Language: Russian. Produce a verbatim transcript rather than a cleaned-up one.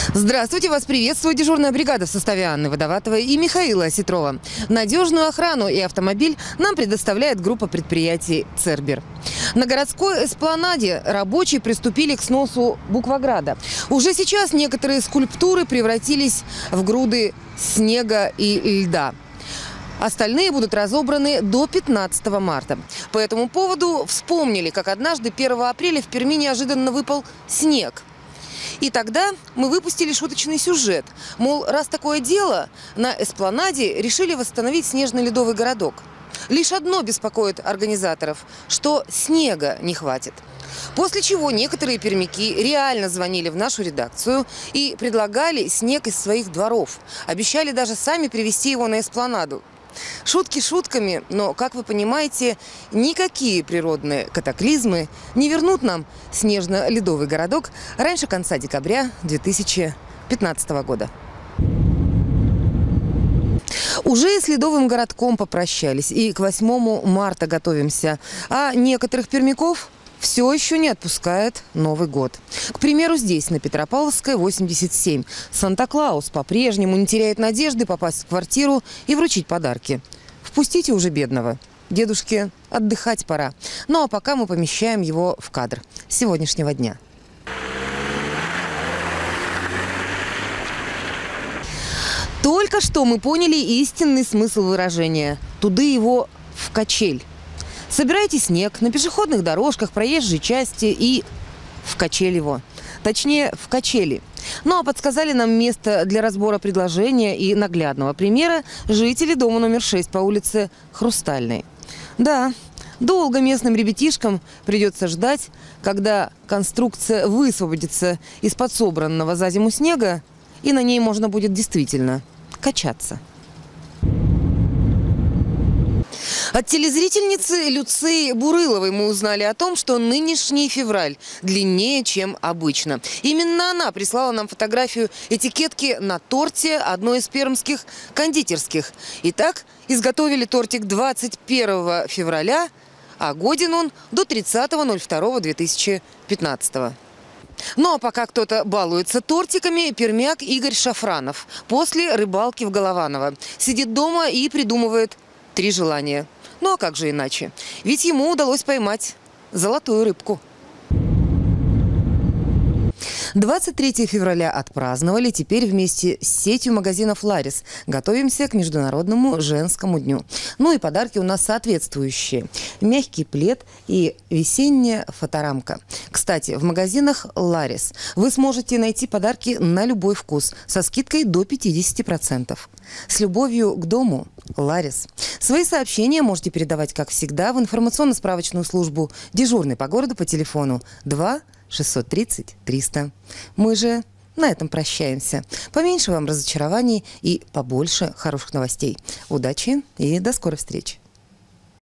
Здравствуйте, вас приветствует дежурная бригада в составе Анны Водоватовой и Михаила Осетрова. Надежную охрану и автомобиль нам предоставляет группа предприятий «Цербер». На городской эспланаде рабочие приступили к сносу буквограда. Уже сейчас некоторые скульптуры превратились в груды снега и льда. Остальные будут разобраны до пятнадцатого марта. По этому поводу вспомнили, как однажды первого апреля в Перми неожиданно выпал снег. И тогда мы выпустили шуточный сюжет. Мол, раз такое дело, на эспланаде решили восстановить снежно-ледовый городок. Лишь одно беспокоит организаторов, что снега не хватит. После чего некоторые пермяки реально звонили в нашу редакцию и предлагали снег из своих дворов. Обещали даже сами привезти его на эспланаду. Шутки шутками, но, как вы понимаете, никакие природные катаклизмы не вернут нам снежно-ледовый городок раньше конца декабря две тысячи пятнадцатого года. Уже с ледовым городком попрощались и к восьмому марта готовимся, а некоторых пермяков все еще не отпускает Новый год. К примеру, здесь, на Петропавловской, восемьдесят семь, Санта-Клаус по-прежнему не теряет надежды попасть в квартиру и вручить подарки. Впустите уже бедного. Дедушке отдыхать пора. Ну а пока мы помещаем его в кадр сегодняшнего дня. Только что мы поняли истинный смысл выражения «туды его в качель». Собирайте снег на пешеходных дорожках, проезжей части и в качель его. Точнее, в качели. Ну а подсказали нам место для разбора предложения и наглядного примера жители дома номер шесть по улице Хрустальной. Да, долго местным ребятишкам придется ждать, когда конструкция высвободится из-под собранного за зиму снега, и на ней можно будет действительно качаться. От телезрительницы Люции Бурыловой мы узнали о том, что нынешний февраль длиннее, чем обычно. Именно она прислала нам фотографию этикетки на торте одной из пермских кондитерских. Итак, изготовили тортик двадцать первого февраля, а годен он до тридцатого ноль второго две тысячи пятнадцатого. Ну а пока кто-то балуется тортиками, пермяк Игорь Шафранов после рыбалки в Голованово сидит дома и придумывает три желания. Ну а как же иначе? Ведь ему удалось поймать золотую рыбку. двадцать третьего февраля отпраздновали, теперь вместе с сетью магазинов «Ларис» готовимся к Международному женскому дню. Ну и подарки у нас соответствующие. Мягкий плед и весенняя фоторамка. Кстати, в магазинах «Ларис» вы сможете найти подарки на любой вкус со скидкой до пятидесяти процентов. С любовью к дому, «Ларис». Свои сообщения можете передавать, как всегда, в информационно-справочную службу «Дежурный по городу» по телефону два шестьсот тридцать триста. Мы же на этом прощаемся. Поменьше вам разочарований и побольше хороших новостей. Удачи и до скорой встречи.